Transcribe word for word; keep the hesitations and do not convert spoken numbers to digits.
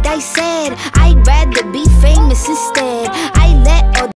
I said, I'd rather be famous instead. I let all